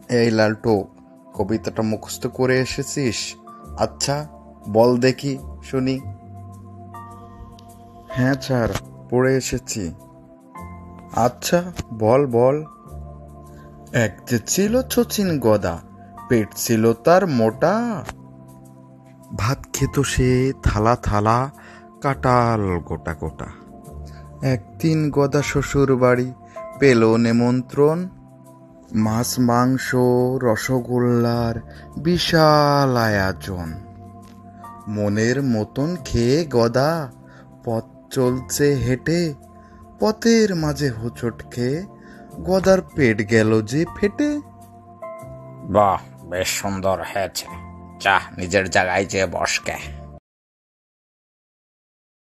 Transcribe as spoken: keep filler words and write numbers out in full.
এই লালটু, কবিতাটা মুখস্থ করে এসেছিস? আচ্ছা, বল দেখি শুনি। হ্যাঁ স্যার, পড়ে এসেছি। আচ্ছা বল বল। এক যে ছিল শচীন গদা, পেট ছিল তার মোটা, ভাত খেত সে থালা থালা, কাটাল গোটা গোটা। একদিন গদা শ্বশুর বাড়ি পেল নেমন্ত্রণ, মাছ মাংস রসগোল্লার বিশাল আয়োজন। মনের মতন খেয়ে গদা পথ চলছে হেঁটে, পথের মাঝে হোঁচট খেয়ে গদার পেট গেল যে ফেটে। বাহ, বেশ সুন্দর হয়েছে। যা নিজের জায়গায় যেয়ে বসকে।